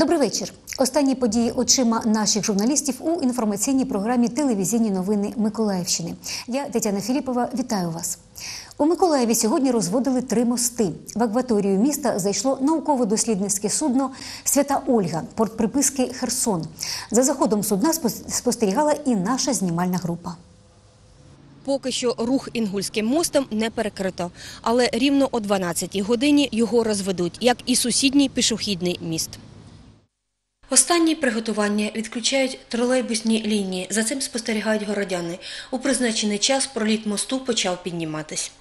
Добрий вечір. Останні події очима наших журналістів у інформаційній програмі «Телевізійні новини Миколаївщини». Я, Тетяна Філіпова, вітаю вас. У Миколаєві сьогодні розводили 3 мости. В акваторію міста зайшло науково-дослідницьке судно «Свята Ольга», порт приписки «Херсон». За заходом судна спостерігала і наша знімальна група. Поки що рух Інгульським мостом не перекрито, але рівно о 12-й годині його розведуть, як і сусідній пішохідний міст. Останні приготування відключають тролейбусні лінії, за цим спостерігають городяни. У призначений час проліт мосту почав підніматись.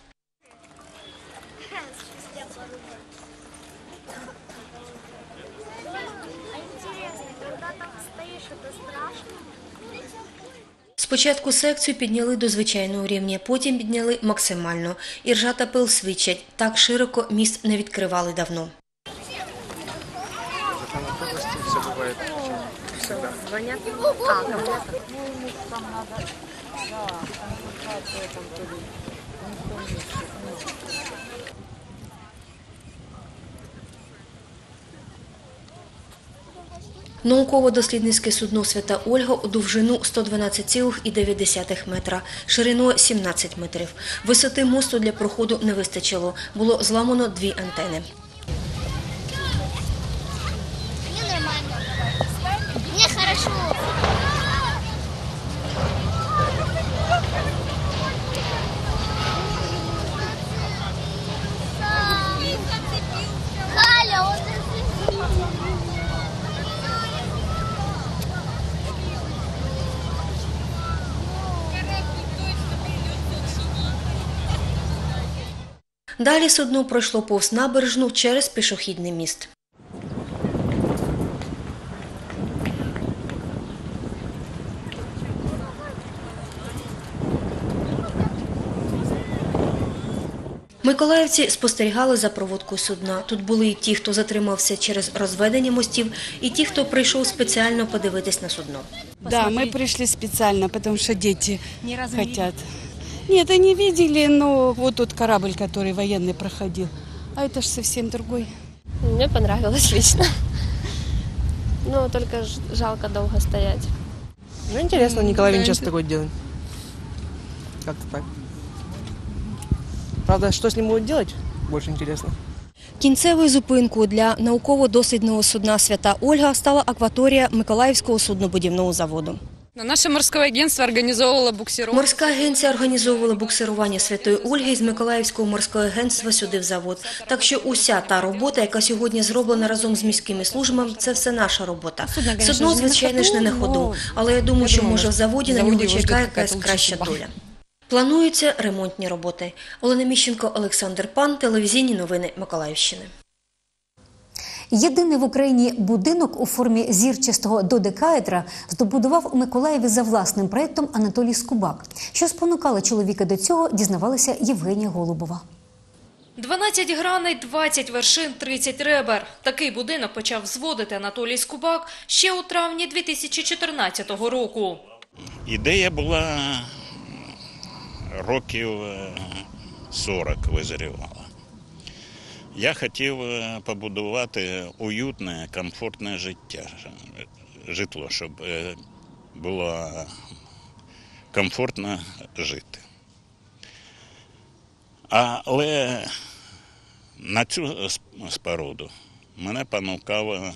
Спочатку секцію підняли до звичайного рівня, потім підняли максимально. Іржа та пил свідчать, так широко міст не відкривали давно. Науково-дослідницьке судно «Свята Ольга» у довжину 112,9 метра, шириною 17 метрів. Висоти мосту для проходу не вистачило, було зламано 2 антени. Мне хорошо. Халя, он Далі судно пройшло повз набережну через пішохідний міст. Миколаївці спостерігали за проводкою судна. Тут були і ті, хто затримався через розведення мостів, і ті, хто прийшов спеціально подивитись на судно. Да, мы пришли специально, потому что дети хотят. Нет, они видели, но вот тот корабль, который военный проходил. А это же совсем другой. Мне понравилось лично. Но только жалко долго стоять. Ну, интересно, Николай Винчес такой делает. Как-то так. Правда, что с ним будут делать, больше интересно. Кінцевою зупинкою для науково-дослідного судна «Свята Ольга» стала акваторія Миколаївського суднобудівного заводу. Наше морське агентство організовувало буксировку. Морська агенція організовувала буксирування «Святої Ольги» з Миколаївського морського агентства сюди в завод. Так що уся та робота, яка сьогодні зроблена разом з міськими службами, це все наша робота. Судно, звичайно ж, не на ходу, але я думаю, що може в заводі на нього чекає якась краща доля. Плануються ремонтні роботи. Олена Міщенко, Олександр Пан, телевізійні новини Миколаївщини. Єдиний в Україні будинок у формі зірчастого додекаедра здобудував у Миколаєві за власним проєктом Анатолій Скубак. Що спонукало чоловіка до цього, дізнавалася Євгенія Голубова. 12 граней, 20 вершин, 30 ребер. Такий будинок почав зводити Анатолій Скубак ще у травні 2014 року. Ідея була років 40 визрівала. Я хотів побудувати уютне, комфортне житло, щоб було комфортно жити. Але на цю споруду мене понукало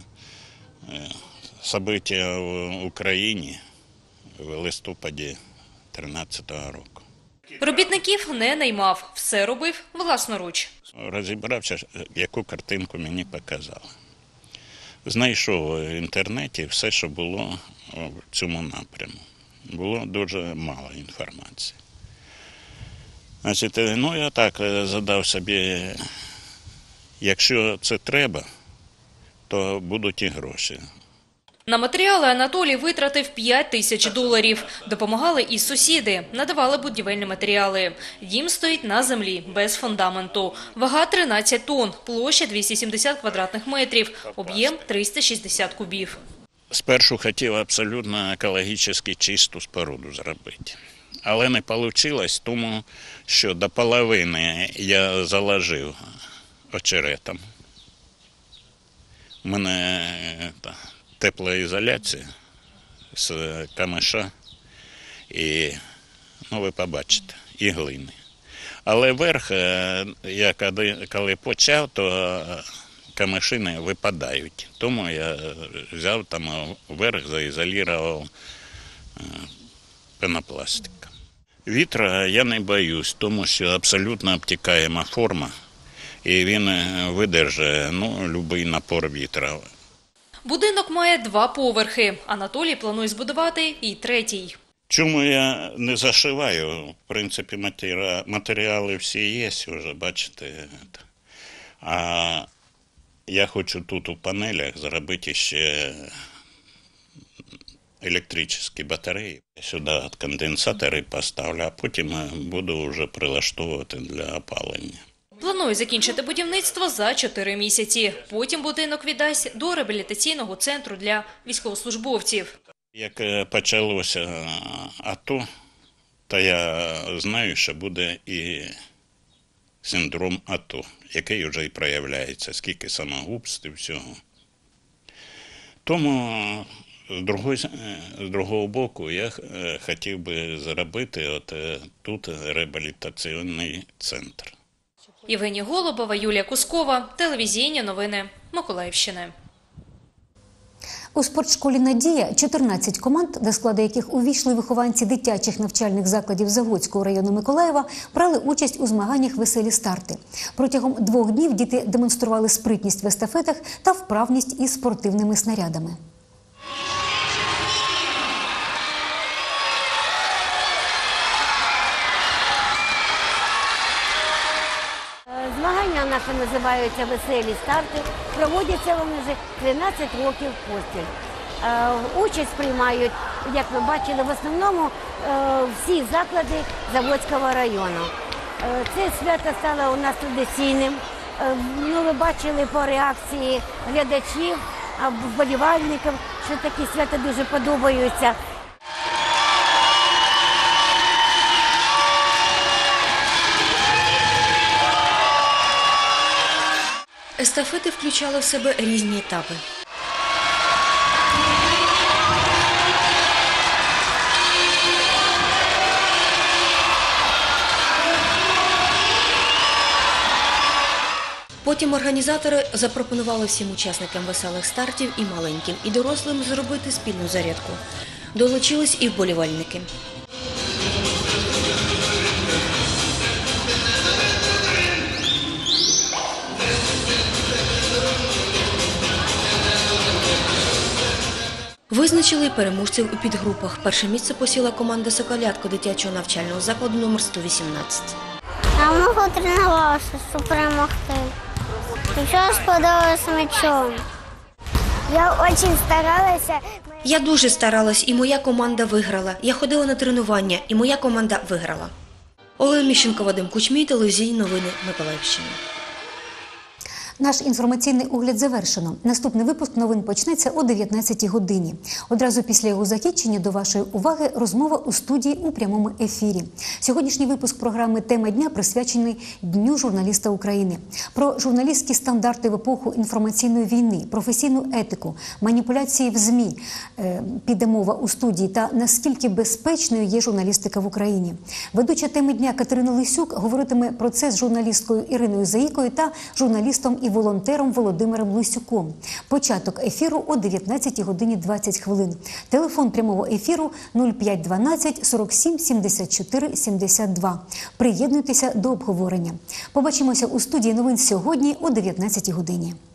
события в Україні в листопаді 2013 року. Робітників не наймав, все робив власноруч. Розібрався, яку картинку мені показали. Знайшов в інтернеті все, що було в цьому напрямку. Було дуже мало інформації. Значить, ну я так задав собі, якщо це треба, то будуть і гроші. На матеріали Анатолій витратив $5000. Допомагали і сусіди, надавали будівельні матеріали. Дім стоїть на землі, без фундаменту. Вага 13 тонн, площа 270 квадратних метрів, об'єм 360 кубів. Спершу хотів абсолютно екологічно чисту споруду зробити. Але не вийшло, тому що до половини я заложив очеретом. У мене теплоізоляція з камиша і, ви побачите, і глини. Але верх, я коли почав, то камишини випадають. Тому я взяв там верх, заізолював пенопластиком. Вітра я не боюсь, тому що абсолютно обтікаєма форма. І він видержить будь-який напор вітра. Будинок має 2 поверхи. Анатолій планує збудувати і 3-й. Чому я не зашиваю? В принципі, матеріали всі є вже, бачите. А я хочу тут у панелях зробити ще електричні батареї. Сюди конденсатори поставлю, а потім буду вже прилаштовувати для опалення. Планує закінчити будівництво за 4 місяці. Потім будинок віддасть до реабілітаційного центру для військовослужбовців. Як почалося АТО, то я знаю, що буде і синдром АТО, який вже і проявляється, скільки самогубств і всього. Тому, з другого боку, я хотів би зробити тут реабілітаційний центр. Євгенія Голубова, Юлія Кускова, телевізійні новини Миколаївщини. У спортшколі «Надія» 14 команд, до складу яких увійшли вихованці дитячих навчальних закладів Заводського району Миколаєва, брали участь у змаганнях «Веселі старти». Протягом 2 днів діти демонстрували спритність в естафетах та вправність із спортивними снарядами. Змагання наші називаються «Веселі старти». Проводяться вони вже 13 років поспіль. Участь приймають, як ви бачили, в основному всі заклади Заводського району. Це свято стало у нас традиційним. Ви бачили по реакції глядачів, вболівальників, що такі свята дуже подобаються. Естафети включали в себе різні етапи. Потім організатори запропонували всім учасникам веселих стартів і маленьким, і дорослим зробити спільну зарядку. Долучились і вболівальники. Визначили переможців у підгрупах. Перше місце посіла команда «Соколятко» дитячого навчального закладу номер 118. Я много тренувалася, щоб перемогти. Нічого сподобалося м'ячом. Я дуже старалася. Я дуже старалась, і моя команда виграла. Я ходила на тренування, і моя команда виграла. Олена Міщенко, Вадим Кучмій, телевізійні новини Миколаївщини. Наш інформаційний огляд завершено. Наступний випуск новин почнеться о 19-й годині. Одразу після його закінчення до вашої уваги розмова у студії у прямому ефірі. Сьогоднішній випуск програми «Тема дня» присвячений Дню журналіста України. Про журналістські стандарти в епоху інформаційної війни, професійну етику, маніпуляції в ЗМІ піде мова у студії та наскільки безпечною є журналістика в Україні. Ведуча «Теми дня» Катерина Лисюк говоритиме про це з журналісткою Іриною Заїкою та журналістом і волонтером Володимиром Лисюком. Початок ефіру о 19 годині 20 хвилин. Телефон прямого ефіру 0512 47 74 72. Приєднуйтеся до обговорення. Побачимося у студії новин сьогодні о 19 годині.